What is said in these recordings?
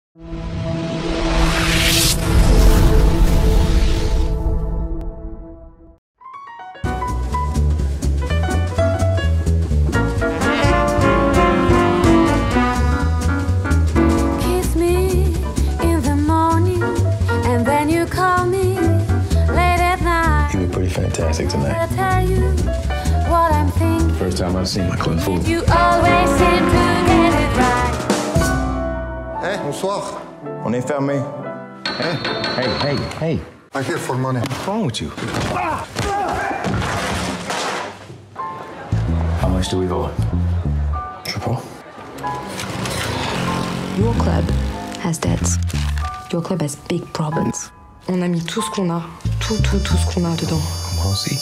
Kiss me in the morning, and then you call me late at night. You were pretty fantastic tonight. I'll tell you what I'm thinking. First time I've seen my club full. You always seem to get it right. Hey, bonsoir. On est fermé. Hey. I'm here for money. What's wrong with you? How much do we owe? Triple. Your club has debts. Your club has big problems. On a mis tout ce qu'on a, tout ce qu'on a dedans. Comment aussi?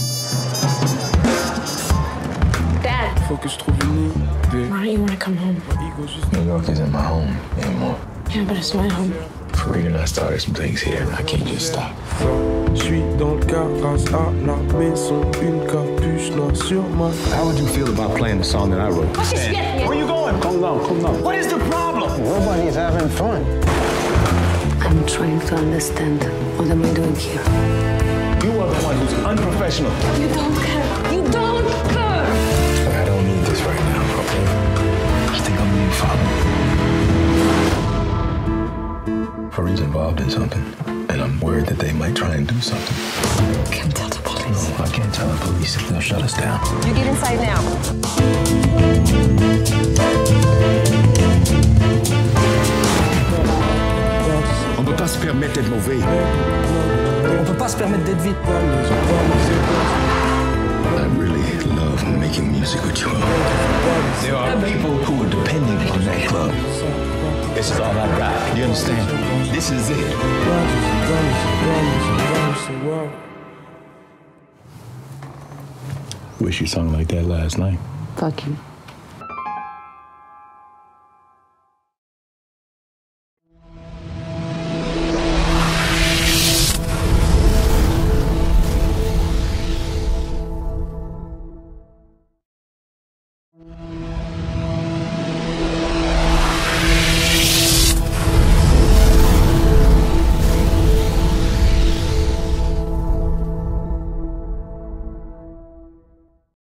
Dad! Faut que je trouve une idée. Why don't you want to come home? New York isn't my home anymore. Yeah, but it's my home. Farida and I started some things here, and I can't just stop. Je suis dans le garage à la maison, une capuche noire sur ma. How would you feel about playing the song that I wrote? Where you going? Calm down. What is the problem? Nobody's having fun. I'm trying to understand what am I doing here. You are the one who's unprofessional. You don't care. You don't care! But I don't need this right now, okay? I think I'm being followed. Farida's involved in something, and I'm worried that they might try and do something. Can't tell the police. No, I can't tell the police. They'll shut us down. You get inside now. On peut pas se permettre d'être mauvais. On peut pas se permettre d'être vite. I really love making music with you. There are people who are depending on that club. This is all I got. You understand? This is it. Wish you sung like that last night. Fuck you.